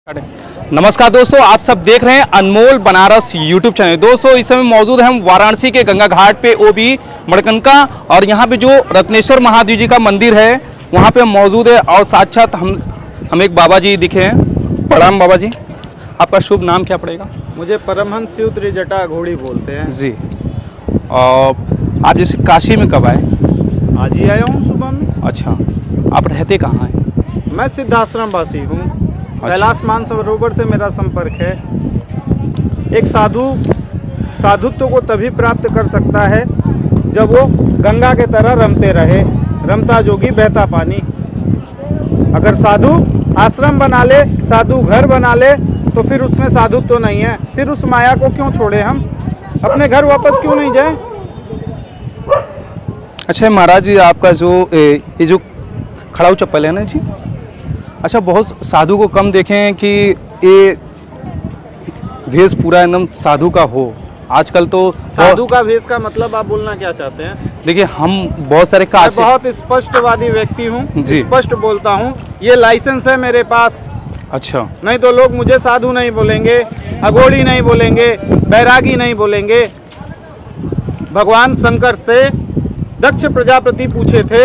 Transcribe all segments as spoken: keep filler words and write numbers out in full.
नमस्कार दोस्तों, आप सब देख रहे हैं अनमोल बनारस यूट्यूब चैनल। दोस्तों इस समय मौजूद हैं हम वाराणसी के गंगा घाट पे, वो भी मणिकर्णिका, और यहाँ पे जो रत्नेश्वर महादेव जी का मंदिर है वहाँ पे मौजूद है। और साक्षात हम हम एक बाबा जी दिखे हैं। प्रणाम बाबा जी, आपका शुभ नाम क्या पड़ेगा? मुझे परमहंस शिव त्रिजटा घोड़ी बोलते हैं जी। और आप जैसे काशी में कब आए? आज ही आया हूँ सुबह में। अच्छा, आप रहते कहाँ हैं? मैं सिद्धाश्रम वासी हूँ। कैलाश मानसरोवर से मेरा संपर्क है। एक साधु साधुत्व को तभी प्राप्त कर सकता है जब वो गंगा के तरह रमते रहे, रमता जोगी बहता पानी। अगर साधु आश्रम बना ले, साधु घर बना ले, तो फिर उसमें साधुत्व तो नहीं है। फिर उस माया को क्यों छोड़े, हम अपने घर वापस क्यों नहीं जाएं? अच्छा महाराज जी, आपका जो ये जो खड़ाऊ चप्पल है ना जी, अच्छा बहुत साधु को कम देखें कि ये भेष पूरा एकदम साधु का हो। आजकल तो साधु का भेष का मतलब आप बोलना क्या चाहते हैं? देखिए हम बहुत सारे काशी, मैं बहुत स्पष्टवादी व्यक्ति हूँ, स्पष्ट बोलता हूँ। ये लाइसेंस है मेरे पास। अच्छा, नहीं तो लोग मुझे साधु नहीं बोलेंगे, अघोड़ी नहीं बोलेंगे, बैरागी नहीं बोलेंगे। भगवान शंकर से दक्ष प्रजापति पूछे थे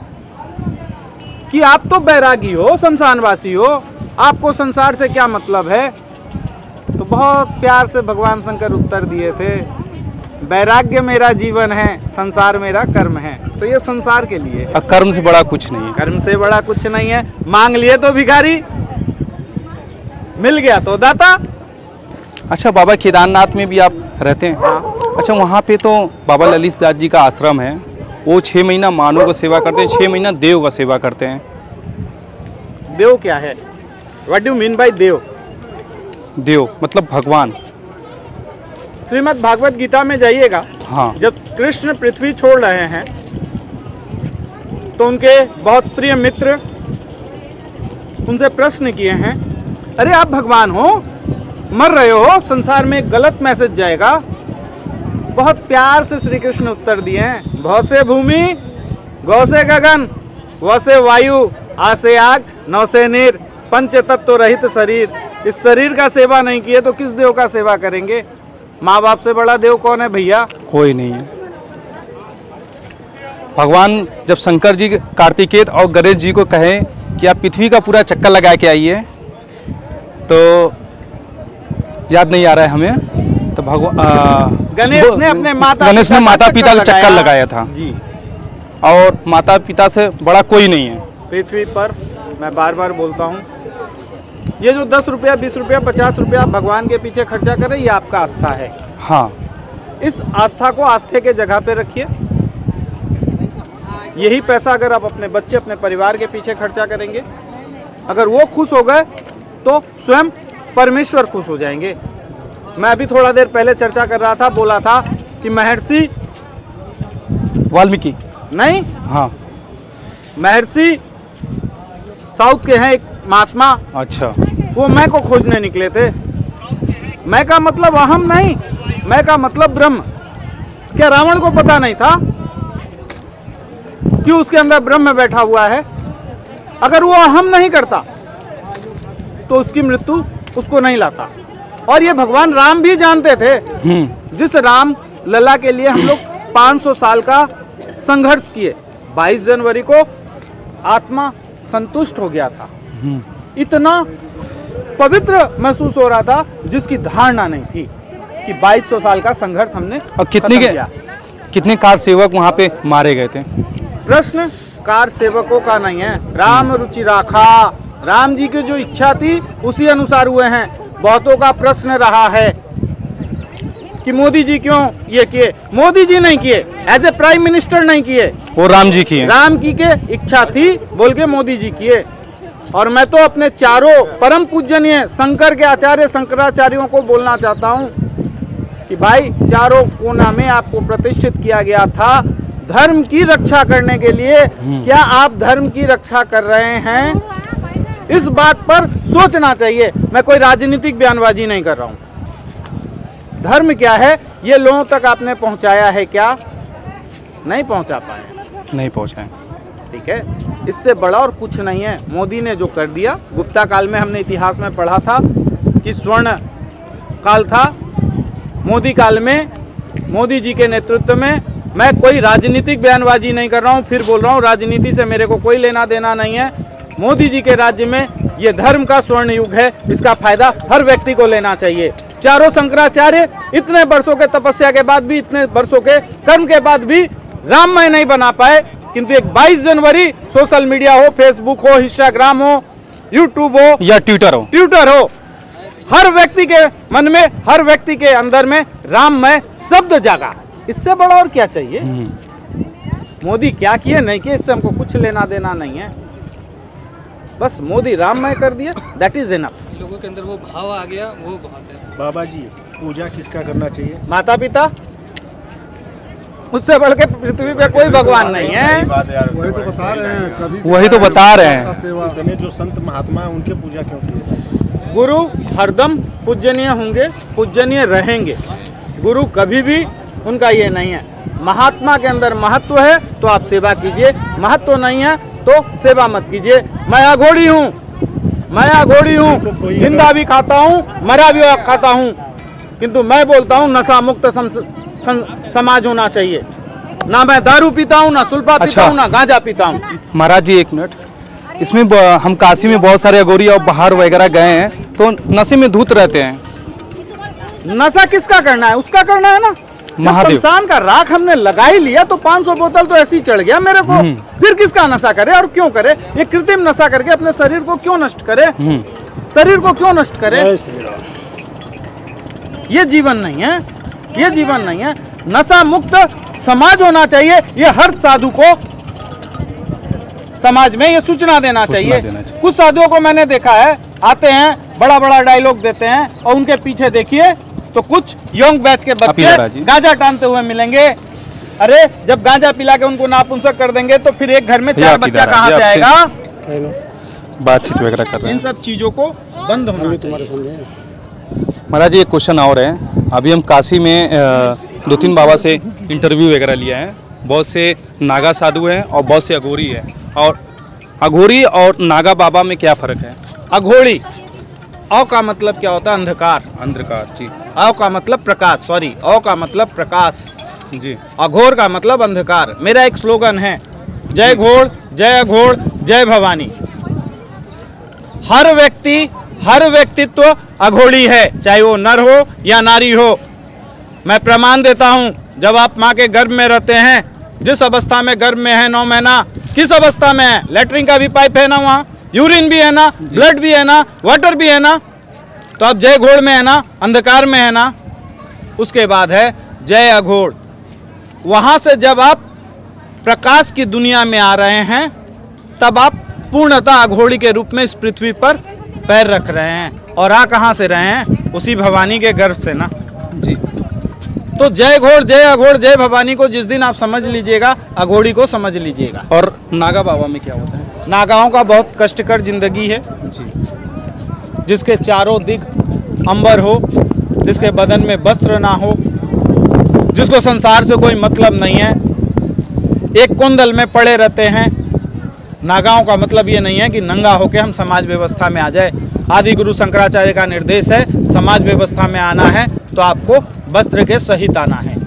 कि आप तो बैरागी हो, संसारवासी हो, आपको संसार से क्या मतलब है? तो बहुत प्यार से भगवान शंकर उत्तर दिए थे, वैराग्य मेरा जीवन है, संसार मेरा कर्म है। तो ये संसार के लिए है। कर्म से बड़ा कुछ नहीं है। कर्म से बड़ा कुछ नहीं है। मांग लिए तो भिखारी, मिल गया तो दाता। अच्छा बाबा केदारनाथ में भी आप रहते हैं? हाँ। अच्छा, वहाँ पे तो बाबा ललित दास जी का आश्रम है। वो छः महीना मानव का सेवा करते हैं, छः महीना देव का सेवा करते हैं। देव क्या है? व्हाट डू मीन बाय देव? देव मतलब भगवान। श्रीमद् भागवत गीता में जाइएगा। हाँ। जब कृष्ण पृथ्वी छोड़ रहे हैं तो उनके बहुत प्रिय मित्र उनसे प्रश्न किए हैं, अरे आप भगवान हो, मर रहे हो, संसार में एक गलत मैसेज जाएगा। बहुत प्यार से श्री कृष्ण उत्तर दिए हैं, भौ से भूमि, गौ से गगन, व से वायु, आ से आग, नौ से नीर, पंच तत्व रहित शरीर। इस शरीर का सेवा नहीं किए तो किस देव का सेवा करेंगे? माँ बाप से बड़ा देव कौन है भैया? कोई नहीं है। भगवान जब शंकर जी कार्तिकेय और गणेश जी को कहे कि आप पृथ्वी का पूरा चक्कर लगा के आइए, तो याद नहीं आ रहा है हमें, तो भगवान गणेश ने अपने माता गणेश ने माता पिता का चक्कर लगाया था जी। और माता पिता से बड़ा कोई नहीं है पृथ्वी पर। मैं बार बार बोलता हूँ, ये जो दस रुपया, बीस रुपया, पचास रुपया भगवान के पीछे खर्चा करें, ये आपका आस्था है। हाँ। इस आस्था को आस्थे के जगह पे रखिए। यही पैसा अगर आप अपने बच्चे, अपने परिवार के पीछे खर्चा करेंगे, अगर वो खुश हो गए तो स्वयं परमेश्वर खुश हो जाएंगे। मैं अभी थोड़ा देर पहले चर्चा कर रहा था, बोला था कि महर्षि वाल्मीकि नहीं, हाँ, महर्षि साउथ के हैं एक महात्मा। अच्छा। वो मैं को खोजने निकले थे। मैं का मतलब अहम नहीं, मैं का मतलब ब्रह्म। क्या रावण को पता नहीं था कि उसके अंदर ब्रह्म बैठा हुआ है? अगर वो अहम नहीं करता तो उसकी मृत्यु उसको नहीं लाता। और ये भगवान राम भी जानते थे। जिस राम लला के लिए हम लोग पाँच सौ साल का संघर्ष किए, बाईस जनवरी को आत्मा संतुष्ट हो गया था। इतना पवित्र महसूस हो रहा था जिसकी धारणा नहीं थी कि बाईस सौ साल का संघर्ष हमने और कितने के कितने कार सेवक वहाँ पे मारे गए थे? प्रश्न कार सेवकों का नहीं है, राम रुचि राखा। राम जी की जो इच्छा थी उसी अनुसार हुए हैं। बहुतों का प्रश्न रहा है कि मोदी जी क्यों ये किए? मोदी जी नहीं किए, एज ए प्राइम मिनिस्टर नहीं किए, वो राम जी किए। राम की के इच्छा थी बोल के मोदी जी किए। और मैं तो अपने चारों परम पूजनीय शंकर के आचार्य शंकराचार्यों को बोलना चाहता हूँ कि भाई, चारों कोना में आपको प्रतिष्ठित किया गया था धर्म की रक्षा करने के लिए। क्या आप धर्म की रक्षा कर रहे हैं? इस बात पर सोचना चाहिए। मैं कोई राजनीतिक बयानबाजी नहीं कर रहा हूँ। धर्म क्या है ये लोगों तक आपने पहुँचाया है क्या? नहीं पहुँचा पाए। नहीं पहुँचाए। ठीक है, इससे बड़ा और कुछ नहीं है। मोदी ने जो कर दिया, गुप्ता काल में हमने इतिहास में पढ़ा था कि स्वर्ण काल था। मोदी काल में, मोदी जी के नेतृत्व में, मैं कोई राजनीतिक बयानबाजी नहीं कर रहा हूँ, फिर बोल रहा हूँ राजनीति से मेरे को कोई लेना देना नहीं है। मोदी जी के राज्य में ये धर्म का स्वर्ण युग है, इसका फायदा हर व्यक्ति को लेना चाहिए। चारों शंकराचार्य इतने वर्षों के तपस्या के बाद भी, इतने वर्षों के कर्म के बाद भी राममय नहीं बना पाए, किंतु एक बाईस जनवरी सोशल मीडिया हो, फेसबुक हो, इंस्टाग्राम हो, यूट्यूब हो या ट्विटर हो ट्विटर हो हर व्यक्ति के मन में, हर व्यक्ति के अंदर में राममय शब्द जागा। इससे बड़ा और क्या चाहिए? मोदी क्या किए नहीं किए इससे हमको कुछ लेना देना नहीं है। बस मोदी राममय कर दिया, दैट इज इनफ। लोगों के अंदर वो भाव आ गया, वो बहुत है। बाबा जी, पूजा किसका करना चाहिए? माता पिता, उससे बढ़ के पृथ्वी पे कोई भगवान नहीं है। वही तो बता रहे हैं, कभी वही तो बता रहे हैं। इतने जो संत महात्मा हैं उनके पूजा क्यों की? गुरु हरदम पूजनीय होंगे, पूजनीय रहेंगे। गुरु कभी भी उनका ये नहीं है। महात्मा के अंदर महत्व है तो आप सेवा कीजिए, महत्व नहीं है तो सेवा मत कीजिए। मैं अघोड़ी हूँ, मैं अघोड़ी हूँ, जिंदा भी खाता हूँ, मरा भी खाता हूँ, किंतु मैं बोलता हूँ नशा मुक्त सम, सम, समाज होना चाहिए। ना मैं दारू पीता हूँ, ना सुल्फा पीता अच्छा। हूँ, ना गांजा पीता हूँ। महाराज जी एक मिनट, इसमें ब- हम काशी में बहुत सारे अघोरी और बाहर वगैरह गए हैं तो नशे में धूत रहते हैं। नशा किसका करना है? उसका करना है ना। जब महादेव। शमशान का राख हमने लगा ही लिया तो पाँच सौ बोतल तो ऐसे ही चढ़ गया मेरे को। फिर किसका नशा करे और क्यों करे? ये कृत्रिम नशा करके अपने शरीर को क्यों नष्ट करे? शरीर को क्यों नष्ट करे? ये जीवन नहीं है, ये जीवन नहीं है। नशा मुक्त समाज होना चाहिए, ये हर साधु को समाज में ये सूचना देना चाहिए। देना चाहिए। कुछ साधुओं को मैंने देखा है, आते हैं बड़ा बड़ा डायलॉग देते हैं और उनके पीछे देखिए तो कुछ यंग बैच के बच्चे गांजा टानते हुए मिलेंगे। अरे जब गांजा पिला के उनको नापुंसक कर देंगे तो फिर एक घर में चार बच्चा कहाँ से आएगा? बातचीत वगैरह कर रहे इन हैं। सब चीजों को बंद होना चाहिए। महाराज जी एक क्वेश्चन और है, अभी हम काशी में अ, दो तीन बाबा से इंटरव्यू वगैरह लिया है। बहुत से नागा साधु हैं और बहुत से अघोरी है, और अघोरी और नागा बाबा में क्या फर्क है? अघोड़ी, अ का मतलब क्या होता है? अंधकार। अंधकार जी अ का मतलब प्रकाश, सॉरी अ का मतलब प्रकाश, जी। अघोर का मतलब अंधकार। मेरा एक स्लोगन है, जय घोड़, जय अघोड़, जय भवानी। हर व्यक्ति, हर व्यक्तित्व अघोड़ी है, चाहे वो नर हो या नारी हो। मैं प्रमाण देता हूँ, जब आप माँ के गर्भ में रहते हैं, जिस अवस्था में गर्भ में है, नौ महीना किस अवस्था में है, लेटरिन का भी पाइप है ना, वहाँ यूरिन भी है ना, ब्लड भी है ना, वाटर भी है ना, तो अब जय घोड़ में है ना, अंधकार में है ना। उसके बाद है जय अघोड़। वहाँ से जब आप प्रकाश की दुनिया में आ रहे हैं तब आप पूर्णतः अघोड़ी के रूप में इस पृथ्वी पर पैर रख रहे हैं। और आ कहाँ से रहे हैं? उसी भवानी के गर्भ से ना जी। तो जय घोड़, जय अघोड़, जय भवानी को जिस दिन आप समझ लीजिएगा, अघोड़ी को समझ लीजिएगा। और नागा बाबा में क्या होता है? नागाओं का बहुत कष्टकर जिंदगी है, जी। जिसके चारों दिग अंबर हो, जिसके बदन में वस्त्र ना हो, जिसको संसार से कोई मतलब नहीं है, एक कुंडल में पड़े रहते हैं। नागाओं का मतलब ये नहीं है कि नंगा होकर हम समाज व्यवस्था में आ जाए। आदि गुरु शंकराचार्य का निर्देश है, समाज व्यवस्था में आना है तो आपको वस्त्र के सहित आना है।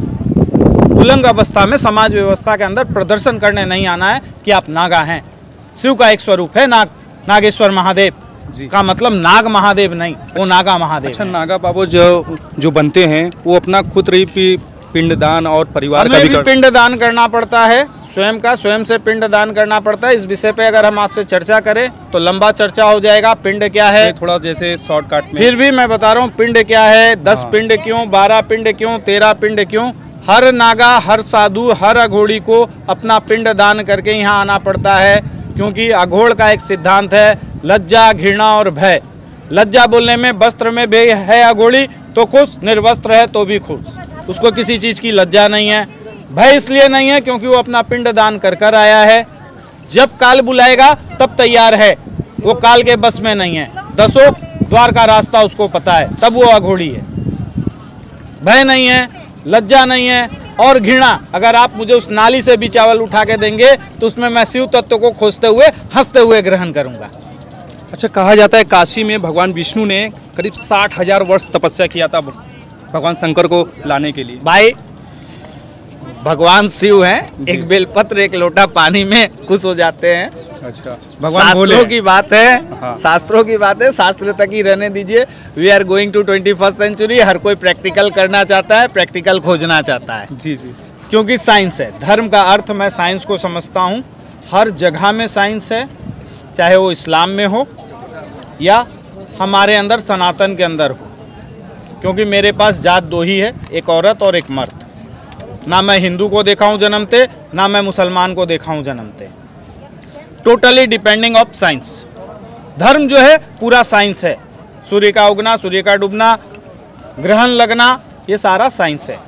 उलंग अवस्था में समाज व्यवस्था के अंदर प्रदर्शन करने नहीं आना है कि आप नागा हैं। शिव का एक स्वरूप है नाग, नागेश्वर महादेव जी। का मतलब नाग महादेव नहीं, वो नागा महादेव। अच्छा, नागा बाबा जो जो बनते हैं वो अपना खुद रही पी- पिंडदान और परिवार का हमें भी भी कर... पिंड दान करना पड़ता है, स्वयं का स्वयं से पिंड दान करना पड़ता है। इस विषय पे अगर हम आपसे चर्चा करें तो लंबा चर्चा हो जाएगा। पिंड क्या है, थोड़ा जैसे शॉर्टकट में फिर भी मैं बता रहा हूँ पिंड क्या है। दस हाँ। पिंड क्यों, बारह पिंड क्यों, तेरह पिंड क्यों? हर नागा, हर साधु, हर अघोड़ी को अपना पिंड दान करके यहाँ आना पड़ता है, क्योंकि अघोड़ का एक सिद्धांत है लज्जा, घृणा और भय। लज्जा बोलने में, वस्त्र में भी है अघोड़ी तो खुश, निर्वस्त्र है तो भी खुश, उसको किसी चीज की लज्जा नहीं है। भय इसलिए नहीं है क्योंकि वो अपना पिंड दान कर कर आया है। जब काल बुलाएगा तब तैयार है, वो काल के बस में नहीं है। दसों द्वार का रास्ता उसको पता है, तब वो अघोड़ी है। भय नहीं है, लज्जा नहीं है, और घृणा, अगर आप मुझे उस नाली से भी चावल उठा के देंगे तो उसमें मैं शिव तत्व को खोजते हुए हंसते हुए ग्रहण करूंगा। अच्छा, कहा जाता है काशी में भगवान विष्णु ने करीब साठ हजार वर्ष तपस्या किया था भगवान शंकर को लाने के लिए। भाई भगवान शिव हैं, एक बेलपत्र एक लोटा पानी में खुश हो जाते हैं। अच्छा, भगवान शास्त्रों की बात है, हाँ। शास्त्रों की बात है, शास्त्र तक ही रहने दीजिए। We are going to twenty first century. हर कोई प्रैक्टिकल करना चाहता है, प्रैक्टिकल खोजना चाहता है। जी जी, क्योंकि साइंस है, धर्म का अर्थ मैं साइंस को समझता हूँ। हर जगह में साइंस है, चाहे वो इस्लाम में हो या हमारे अंदर सनातन के अंदर हो। क्योंकि मेरे पास जात दो ही है, एक औरत और एक मर्द। ना मैं हिंदू को देखा हूँ जन्मते, ना मैं मुसलमान को देखा हूँ जन्मते। Totally depending of science. धर्म जो है पूरा साइंस है। सूर्य का उगना, सूर्य का डूबना, ग्रहण लगना, ये सारा साइंस है।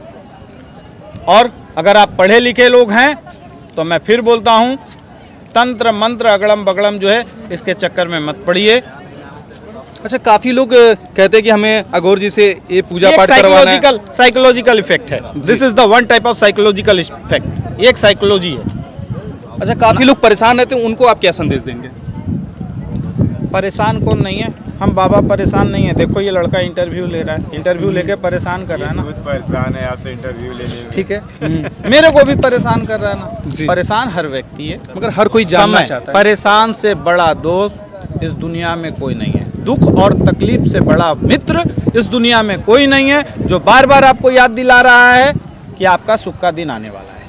और अगर आप पढ़े लिखे लोग हैं तो मैं फिर बोलता हूँ, तंत्र मंत्र अगड़म बगड़म जो है इसके चक्कर में मत पड़िए। अच्छा, काफी लोग कहते हैं कि हमें अघोर जी से ये पूजा पाठ करवाना है। साइकोलॉजिकल साइकोलॉजिकल इफेक्ट है। This is the one type of psychological effect. ये एक साइकोलॉजी है। अच्छा, काफी लोग परेशान रहते हैं, उनको आप क्या संदेश देंगे? परेशान कौन नहीं है? हम बाबा परेशान नहीं है। देखो ये लड़का इंटरव्यू ले रहा है, इंटरव्यू लेके परेशान कर रहा है ना। परेशान है आप तो इंटरव्यू लेने में। ठीक है, मेरे को भी परेशान कर रहा है जी। ना। परेशान हर व्यक्ति है, मगर हर कोई जानना समय, चाहता है। परेशान से बड़ा दोस्त इस दुनिया में कोई नहीं है। दुख और तकलीफ से बड़ा मित्र इस दुनिया में कोई नहीं है, जो बार बार आपको याद दिला रहा है कि आपका सुख का दिन आने वाला है।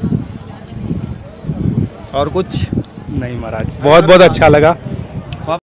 और कुछ नहीं महाराज, बहुत बहुत अच्छा लगा।